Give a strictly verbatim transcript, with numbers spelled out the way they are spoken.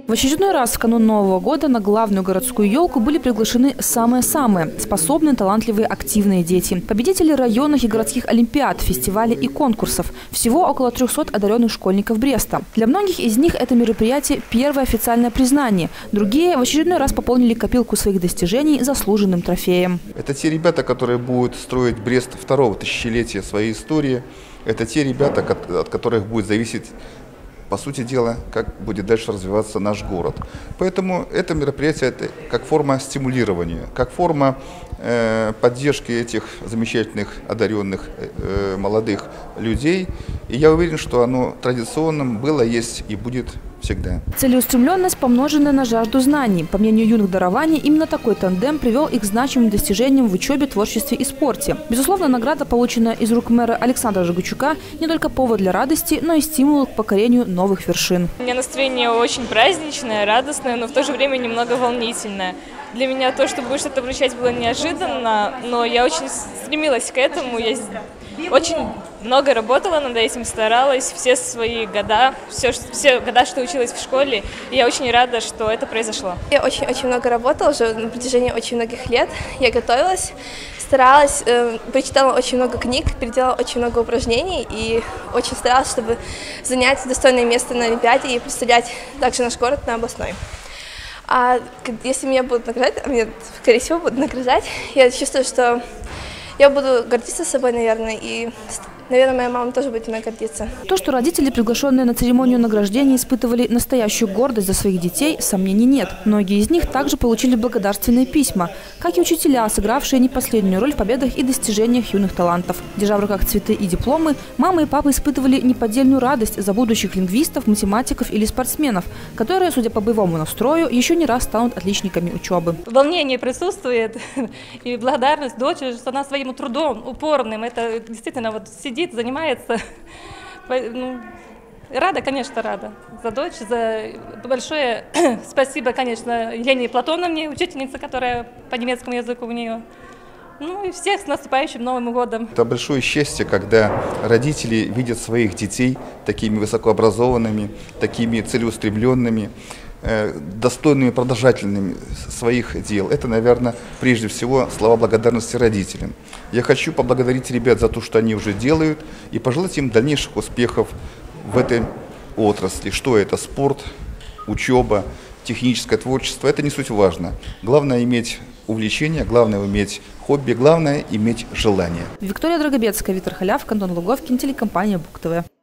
В очередной раз в канун Нового года на главную городскую елку были приглашены самые-самые способные, талантливые, активные дети. Победители районных и городских олимпиад, фестивалей и конкурсов. Всего около трёхсот одаренных школьников Бреста. Для многих из них это мероприятие – первое официальное признание. Другие в очередной раз пополнили копилку своих достижений заслуженным трофеем. Это те ребята, которые будут строить Брест второго тысячелетия своей истории. Это те ребята, от которых будет зависеть, по сути дела, как будет дальше развиваться наш город. Поэтому это мероприятие это как форма стимулирования, как форма э, поддержки этих замечательных, одаренных э, молодых людей. И я уверен, что оно традиционным было, есть и будет всегда. Целеустремленность, помноженная на жажду знаний. По мнению юных дарований, именно такой тандем привел их к значимым достижениям в учебе, творчестве и спорте. Безусловно, награда, полученная из рук мэра Александра Жигучука, не только повод для радости, но и стимул к покорению новых вершин. У меня настроение очень праздничное, радостное, но в то же время немного волнительное. Для меня то, что будет что-то вручать, было неожиданно, но я очень стремилась к этому. Я очень много работала над этим, старалась все свои года, все, все года, что училась в школе. И я очень рада, что это произошло. Я очень-очень много работала уже на протяжении очень многих лет. Я готовилась, старалась, э, прочитала очень много книг, переделала очень много упражнений и очень старалась, чтобы занять достойное место на Олимпиаде и представлять также наш город на областной. А если меня будут награждать, а меня, скорее всего, будут награждать, я чувствую, что я буду гордиться собой, наверное, и, наверное, моя мама тоже будет мной гордиться. То, что родители, приглашенные на церемонию награждения, испытывали настоящую гордость за своих детей, сомнений нет. Многие из них также получили благодарственные письма, как и учителя, сыгравшие не последнюю роль в победах и достижениях юных талантов. Держа в руках цветы и дипломы, мамы и папы испытывали неподдельную радость за будущих лингвистов, математиков или спортсменов, которые, судя по боевому настрою, еще не раз станут отличниками учебы. Волнение присутствует и благодарность дочери, что она своим трудом упорным, это действительно вот сидит, занимается. Ну, рада, конечно, рада за дочь, за большое спасибо, конечно, Елене Платоновне, учительнице, которая по немецкому языку у нее. Ну и всех с наступающим Новым годом. Это большое счастье, когда родители видят своих детей такими высокообразованными, такими целеустремленными, достойными, продолжательными своих дел. Это, наверное, прежде всего слова благодарности родителям. Я хочу поблагодарить ребят за то, что они уже делают, и пожелать им дальнейших успехов в этой отрасли. Что это? Спорт, учеба, техническое творчество. Это не суть важно. Главное иметь увлечение, главное иметь хобби, главное иметь желание. Виктория Драгобецкая, Виктор Халяв, Антон Луговкин, телекомпания Бук ТВ.